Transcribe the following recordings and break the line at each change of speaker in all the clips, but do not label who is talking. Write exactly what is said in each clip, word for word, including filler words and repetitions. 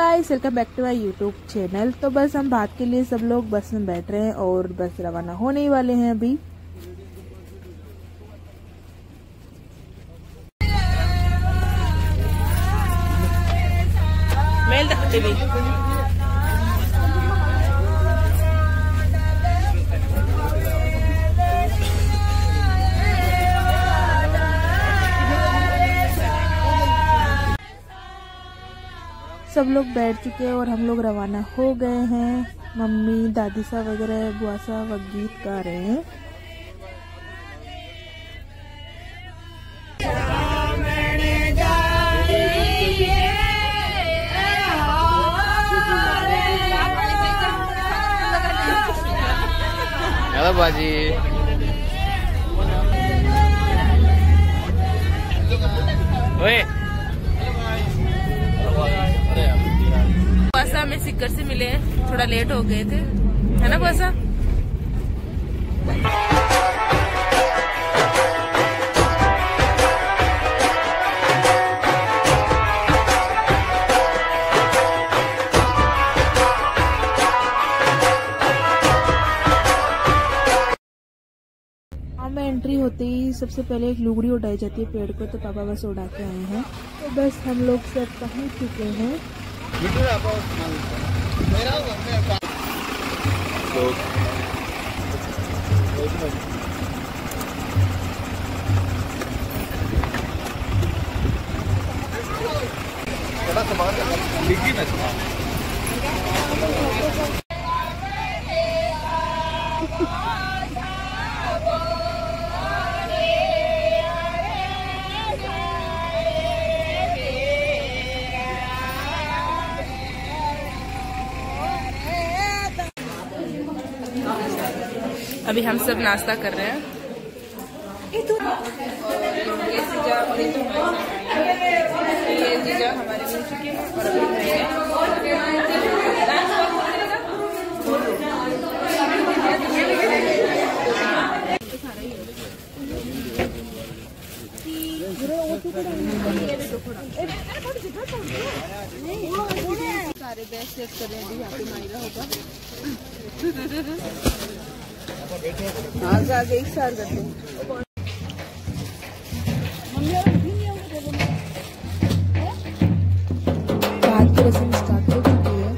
Guys, welcome back to my YouTube channel. तो बस हम बात के लिए सब लोग बस में बैठ रहे हैं और बस रवाना होने ही वाले हैं अभी। मेल तक भी सब लोग बैठ चुके हैं और हम लोग रवाना हो गए हैं। मम्मी, दादी साहब वगैरह, बुआ साहब वह गीत गा रहे हैं।
हेलो बाजी। ओए
बुआसा हमें सिक्कर से मिले, थोड़ा लेट हो गए थे, है ना बुआसा? में एंट्री होते ही सबसे पहले एक लुगड़ी उड़ाई जाती है पेड़ को, तो पापा बस उड़ा के आए हैं। तो बस हम लोग सब पहुंच चुके हैं। अभी हम सब नाश्ता कर रहे हैं। ये जीजा हमारे मिल चुके हैं और अभी सारे बैग सेट कर रहे हैं। यहाँ पे मायरा होगा आगे आगे एक साथ करते हैं। बात की रस्म स्टार्ट हो चुकी है।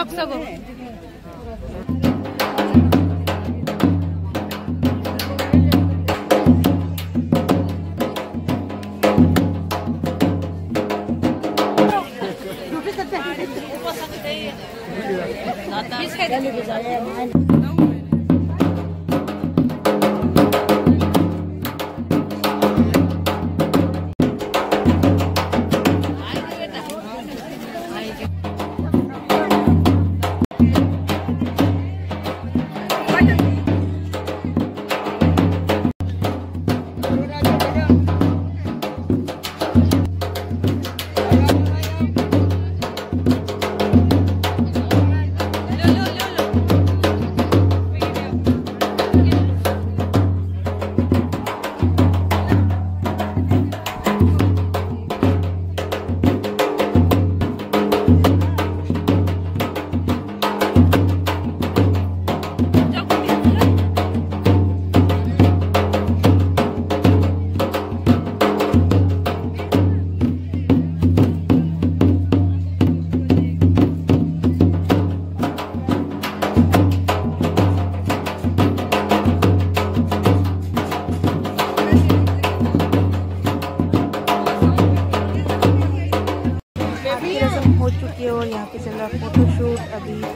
चौक सगो
हो चुकी है और यहाँ पे चल रहा फोटोशूट अभी।